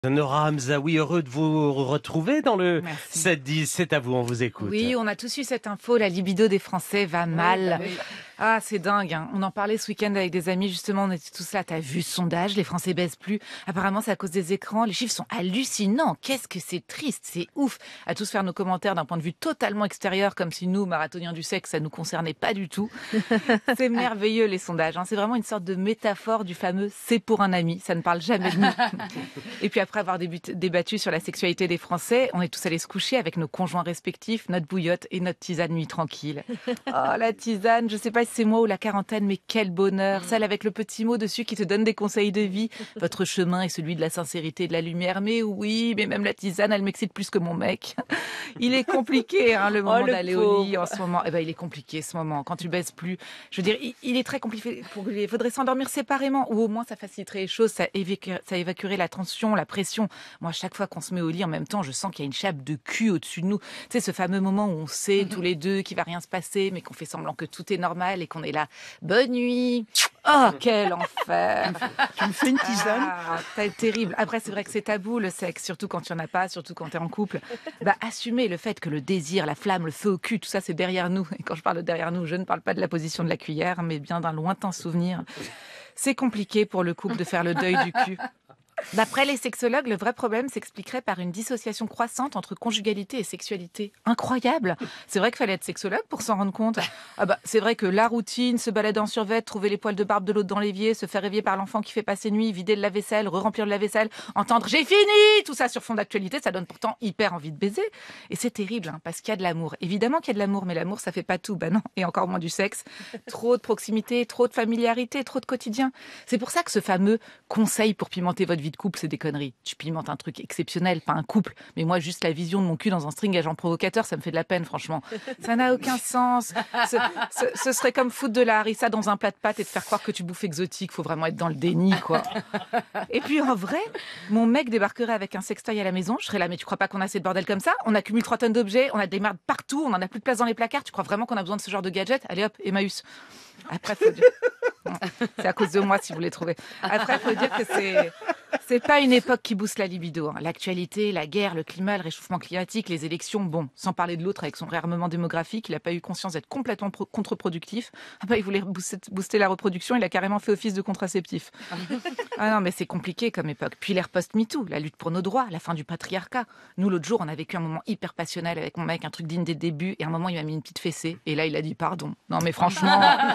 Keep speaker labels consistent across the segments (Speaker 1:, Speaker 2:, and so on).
Speaker 1: Nora Hamzaoui, heureux de vous retrouver dans le
Speaker 2: Merci.
Speaker 1: 7-10. C'est à vous, on vous écoute.
Speaker 2: Oui, on a tous eu cette info, la libido des Français va mal.
Speaker 3: Oui.
Speaker 2: Ah, c'est dingue, hein. On en parlait ce week-end avec des amis, justement, on était tous là. T'as vu ce sondage, les Français baissent plus. Apparemment, c'est à cause des écrans. Les chiffres sont hallucinants. Qu'est-ce que c'est triste, c'est ouf. À tous faire nos commentaires d'un point de vue totalement extérieur, comme si nous, marathoniens du sexe, ça nous concernait pas du tout. C'est merveilleux, les sondages, hein. C'est vraiment une sorte de métaphore du fameux « c'est pour un ami ». Ça ne parle jamais de nous. Et puis après avoir débattu sur la sexualité des Français, on est tous allés se coucher avec nos conjoints respectifs, notre bouillotte et notre tisane nuit tranquille. Oh, la tisane, je sais pas si c'est moi ou la quarantaine, mais quel bonheur. Celle avec le petit mot dessus qui te donne des conseils de vie. Votre chemin est celui de la sincérité et de la lumière. Mais oui, mais même la tisane, elle m'excite plus que mon mec. Il est compliqué, hein, le moment
Speaker 3: le
Speaker 2: d'aller au lit en ce moment. Eh ben, il est compliqué ce moment. Quand tu baisses plus, je veux dire, il est très compliqué. Il faudrait s'endormir séparément, ou au moins ça faciliterait les choses, ça évacuerait la tension, la pression. Moi, chaque fois qu'on se met au lit en même temps, je sens qu'il y a une chape de cul au-dessus de nous. Tu sais, ce fameux moment où on sait tous les deux qu'il va rien se passer, mais qu'on fait semblant que tout est normal et qu'on est là. Bonne nuit. Oh, quel enfer.
Speaker 3: Tu me fais une tisane?
Speaker 2: C'est terrible. Après, c'est vrai que c'est tabou, le sexe, surtout quand il n'y en a pas, surtout quand tu es en couple. Bah, assumer le fait que le désir, la flamme, le feu au cul, tout ça, c'est derrière nous. Et quand je parle de derrière nous, je ne parle pas de la position de la cuillère, mais bien d'un lointain souvenir. C'est compliqué pour le couple de faire le deuil du cul. D'après les sexologues, le vrai problème s'expliquerait par une dissociation croissante entre conjugalité et sexualité. Incroyable. C'est vrai qu'il fallait être sexologue pour s'en rendre compte. Ah bah, c'est vrai que la routine, se balader en survêt, trouver les poils de barbe de l'autre dans l'évier, se faire réveiller par l'enfant qui fait passer nuit, vider le lave-vaisselle, re-remplir le lave-vaisselle, entendre « j'ai fini !» tout ça sur fond d'actualité, ça donne pourtant hyper envie de baiser. Et c'est terrible, hein, parce qu'il y a de l'amour. Évidemment qu'il y a de l'amour, mais l'amour, ça fait pas tout. Bah non, et encore moins du sexe. Trop de proximité, trop de familiarité, trop de quotidien. C'est pour ça que ce fameux conseil pour pimenter votre vie de couple, c'est des conneries. Tu pimentes un truc exceptionnel, pas un couple. Mais moi, juste la vision de mon cul dans un string agent provocateur, ça me fait de la peine, franchement. Ça n'a aucun sens. Ce serait comme foutre de la harissa dans un plat de pâtes et te faire croire que tu bouffes exotique. Faut vraiment être dans le déni, quoi. Et puis, en vrai, mon mec débarquerait avec un sextoy à la maison. Je serais là, mais tu crois pas qu'on a assez de bordel comme ça? On accumule 3 tonnes d'objets, on a des merdes partout, on en a plus de place dans les placards. Tu crois vraiment qu'on a besoin de ce genre de gadget? Allez hop, Emmaüs. Après, faut dire... C'est à cause de moi si vous les trouvez. Après, faut dire que c'est pas une époque qui booste la libido, hein. L'actualité, la guerre, le climat, le réchauffement climatique, les élections, bon, sans parler de l'autre avec son réarmement démographique, il a pas eu conscience d'être complètement contre-productif. Ah bah, il voulait booster la reproduction, il a carrément fait office de contraceptif. Ah non, mais c'est compliqué comme époque. Puis l'ère post-MeToo, la lutte pour nos droits, la fin du patriarcat. Nous, l'autre jour, on a vécu un moment hyper passionnel avec mon mec, un truc digne des débuts, et à un moment, il m'a mis une petite fessée, et là, il a dit pardon. Non, mais franchement,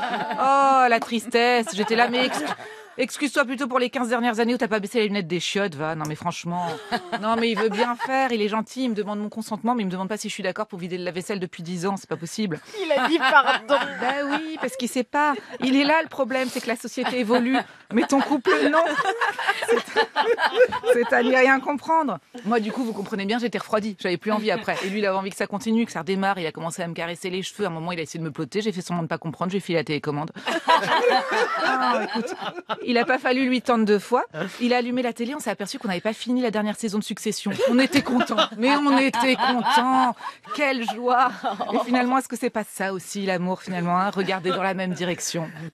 Speaker 2: oh, la tristesse. J'étais là, mais excuse-toi plutôt pour les 15 dernières années où t'as pas baissé les lunettes des chiottes, va. Non, mais franchement. Non, mais il veut bien faire, il est gentil, il me demande mon consentement, mais il me demande pas si je suis d'accord pour vider le lave-vaisselle depuis 10 ans, c'est pas possible.
Speaker 3: Il a dit pardon.
Speaker 2: Bah oui, parce qu'il sait pas. Il est là, le problème, c'est que la société évolue. Mais ton couple, non. C'est à n'y rien comprendre. Moi, du coup, vous comprenez bien, j'étais refroidie. J'avais plus envie après. Et lui, il avait envie que ça continue, que ça redémarre. Il a commencé à me caresser les cheveux. À un moment, il a essayé de me plotter. J'ai fait semblant de pas comprendre. J'ai filé la télécommande. Ah, écoute, il a pas fallu lui tendre 2 fois. Il a allumé la télé. On s'est aperçu qu'on n'avait pas fini la dernière saison de Succession. On était contents. Mais on était contents. Quelle joie. Et finalement, est-ce que c'est pas ça aussi, l'amour, finalement, hein, regarder dans la même direction?